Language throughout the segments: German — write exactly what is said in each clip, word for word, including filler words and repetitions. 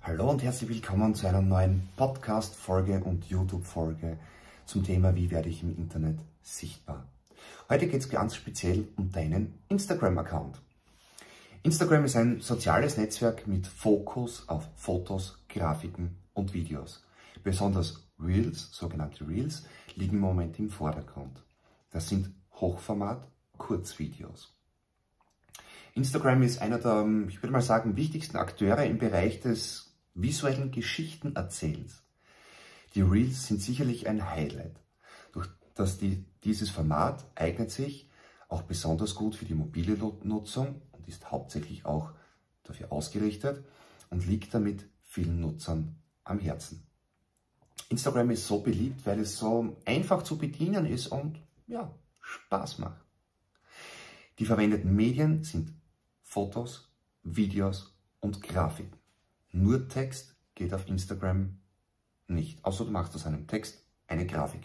Hallo und herzlich willkommen zu einer neuen Podcast-Folge und YouTube-Folge zum Thema, wie werde ich im Internet sichtbar. Heute geht es ganz speziell um deinen Instagram-Account. Instagram ist ein soziales Netzwerk mit Fokus auf Fotos, Grafiken und Videos. Besonders Reels, sogenannte Reels, liegen im Moment im Vordergrund. Das sind Hochformat-Kurzvideos. Instagram ist einer der, ich würde mal sagen, wichtigsten Akteure im Bereich des visuellen Geschichtenerzählens. Die Reels sind sicherlich ein Highlight. Durch das die, dieses Format eignet sich auch besonders gut für die mobile Nutzung und ist hauptsächlich auch dafür ausgerichtet und liegt damit vielen Nutzern am Herzen. Instagram ist so beliebt, weil es so einfach zu bedienen ist und ja, Spaß macht. Die verwendeten Medien sind Fotos, Videos und Grafiken. Nur Text geht auf Instagram nicht, außer du machst aus einem Text eine Grafik.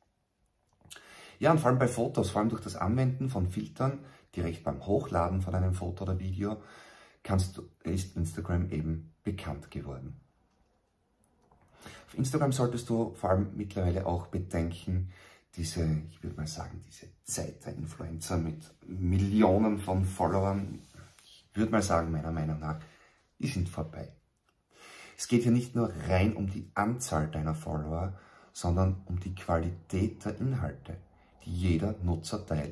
Ja, und vor allem bei Fotos, vor allem durch das Anwenden von Filtern, direkt beim Hochladen von einem Foto oder Video, kannst du, ist Instagram eben bekannt geworden. Auf Instagram solltest du vor allem mittlerweile auch bedenken, diese, ich würde mal sagen, diese Zeit der Influencer mit Millionen von Followern, ich würde mal sagen, meiner Meinung nach, die sind vorbei. Es geht hier nicht nur rein um die Anzahl deiner Follower, sondern um die Qualität der Inhalte, die jeder Nutzer teilt.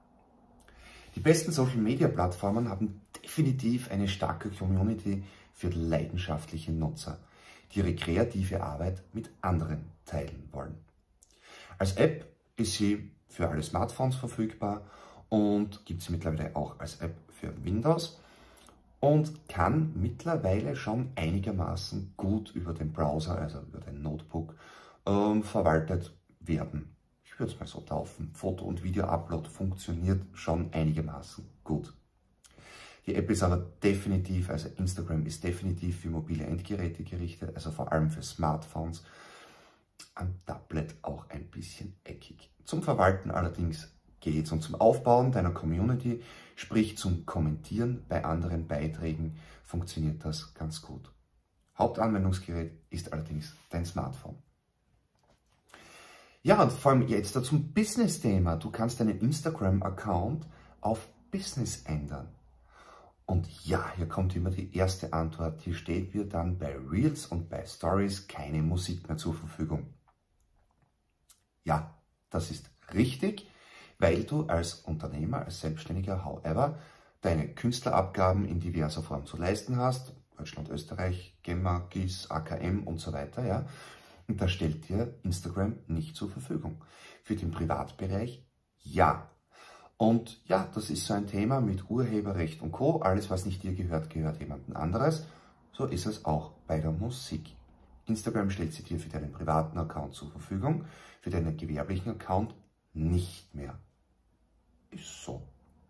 Die besten Social-Media-Plattformen haben definitiv eine starke Community für leidenschaftliche Nutzer, die ihre kreative Arbeit mit anderen teilen wollen. Als App ist sie für alle Smartphones verfügbar und gibt es mittlerweile auch als App für Windows und kann mittlerweile schon einigermaßen gut über den Browser, also über den Notebook, ähm, verwaltet werden. Ich würde es mal so taufen. Foto- und Video-Upload funktioniert schon einigermaßen gut. Die App ist aber definitiv, also Instagram ist definitiv für mobile Endgeräte gerichtet, also vor allem für Smartphones. Am Tablet auch ein bisschen eckig. Zum Verwalten allerdings geht's und zum Aufbauen deiner Community, sprich zum Kommentieren bei anderen Beiträgen, funktioniert das ganz gut. Hauptanwendungsgerät ist allerdings dein Smartphone. Ja, und vor allem jetzt zum Business-Thema. Du kannst deinen Instagram-Account auf Business ändern. Und ja, hier kommt immer die erste Antwort. Hier steht mir dann bei Reels und bei Stories keine Musik mehr zur Verfügung. Ja, das ist richtig, weil du als Unternehmer, als Selbstständiger, however, deine Künstlerabgaben in diverser Form zu leisten hast. Deutschland, Österreich, GEMA, G I S, A K M und so weiter, ja. Und das stellt dir Instagram nicht zur Verfügung. Für den Privatbereich ja. Und ja, das ist so ein Thema mit Urheberrecht und Co. Alles, was nicht dir gehört, gehört jemandem anderes. So ist es auch bei der Musik. Instagram stellt sie dir für deinen privaten Account zur Verfügung, für deinen gewerblichen Account nicht mehr. Ist so.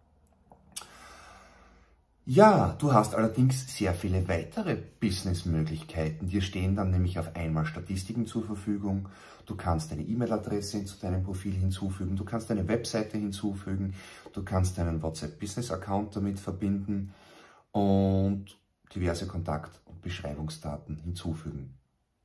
Ja, du hast allerdings sehr viele weitere Businessmöglichkeiten. Dir stehen dann nämlich auf einmal Statistiken zur Verfügung. Du kannst deine E-Mail-Adresse zu deinem Profil hinzufügen. Du kannst deine Webseite hinzufügen. Du kannst deinen WhatsApp-Business-Account damit verbinden und diverse Kontakt- und Beschreibungsdaten hinzufügen.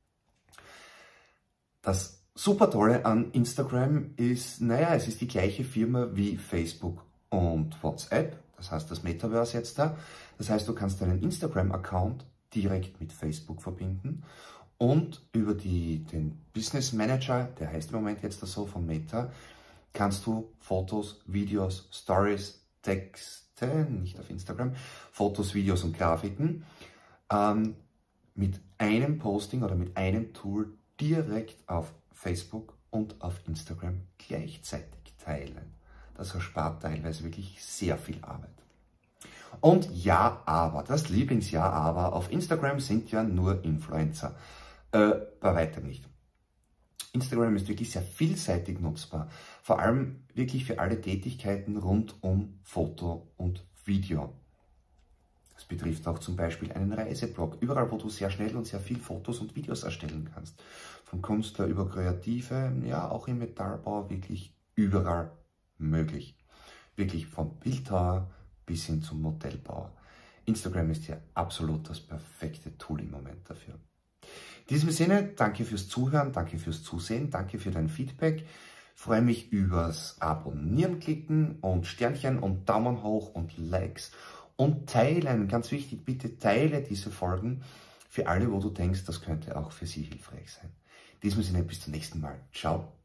Das super Tolle an Instagram ist, naja, es ist die gleiche Firma wie Facebook und WhatsApp. Das heißt, das Metaverse jetzt da. Das heißt, du kannst deinen Instagram-Account direkt mit Facebook verbinden und über die, den Business Manager, der heißt im Moment jetzt so von Meta, kannst du Fotos, Videos, Stories, Texte, nicht auf Instagram, Fotos, Videos und Grafiken ähm, mit einem Posting oder mit einem Tool direkt auf Facebook und auf Instagram gleichzeitig teilen. Das erspart teilweise wirklich sehr viel Arbeit. Und ja, aber, das Lieblingsja, aber, auf Instagram sind ja nur Influencer. Äh, bei weitem nicht. Instagram ist wirklich sehr vielseitig nutzbar. Vor allem wirklich für alle Tätigkeiten rund um Foto und Video. Das betrifft auch zum Beispiel einen Reiseblog. Überall, wo du sehr schnell und sehr viel Fotos und Videos erstellen kannst. Vom Künstler über Kreative, ja, auch im Metallbau, wirklich überall möglich. Wirklich vom Bildhauer bis hin zum Modellbauer. Instagram ist hier absolut das perfekte Tool im Moment dafür. In diesem Sinne, danke fürs Zuhören, danke fürs Zusehen, danke für dein Feedback. Ich freue mich übers Abonnieren klicken und Sternchen und Daumen hoch und Likes und teilen. Ganz wichtig, bitte teile diese Folgen für alle, wo du denkst, das könnte auch für sie hilfreich sein. In diesem Sinne, bis zum nächsten Mal. Ciao.